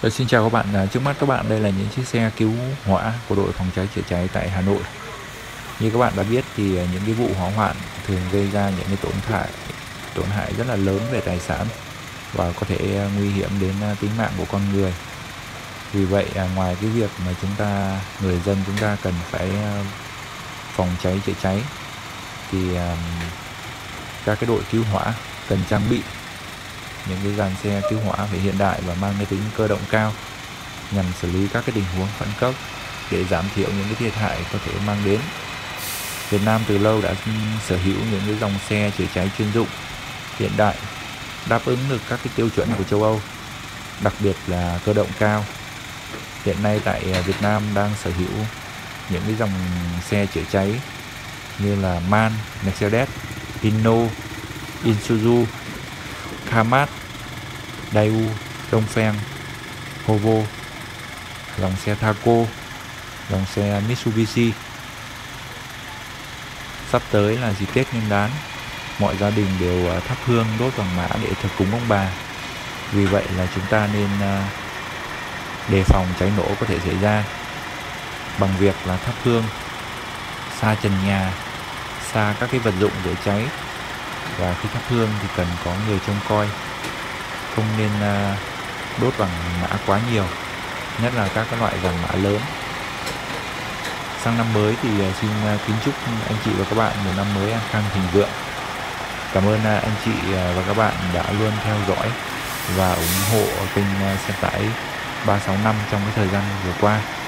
Xin chào các bạn, trước mắt các bạn đây là những chiếc xe cứu hỏa của đội phòng cháy chữa cháy tại Hà Nội. Như các bạn đã biết thì những cái vụ hỏa hoạn thường gây ra những cái tổn hại rất là lớn về tài sản và có thể nguy hiểm đến tính mạng của con người. Vì vậy ngoài cái việc mà người dân chúng ta cần phải phòng cháy chữa cháy thì các cái đội cứu hỏa cần trang bị những cái dàn xe cứu hỏa phải hiện đại và mang cái tính cơ động cao nhằm xử lý các cái tình huống khẩn cấp để giảm thiểu những cái thiệt hại có thể mang đến. Việt Nam từ lâu đã sở hữu những cái dòng xe chữa cháy chuyên dụng hiện đại đáp ứng được các cái tiêu chuẩn của châu Âu, đặc biệt là cơ động cao. Hiện nay tại Việt Nam đang sở hữu những cái dòng xe chữa cháy như là MAN, Mercedes, Hino, Isuzu, Kamaz, Daewoo, Dongfeng, Hovo, dòng xe Thaco, dòng xe Mitsubishi. Sắp tới là dịp Tết Nguyên đán, mọi gia đình đều thắp hương đốt vàng mã để thờ cúng ông bà. Vì vậy là chúng ta nên đề phòng cháy nổ có thể xảy ra bằng việc là thắp hương xa trần nhà, xa các cái vật dụng dễ cháy, và khi thắp hương thì cần có người trông coi, không nên đốt vàng mã quá nhiều, nhất là các cái loại vàng mã lớn. Sang năm mới thì xin kính chúc anh chị và các bạn một năm mới an khang thịnh vượng. Cảm ơn anh chị và các bạn đã luôn theo dõi và ủng hộ kênh xe tải 365 trong cái thời gian vừa qua.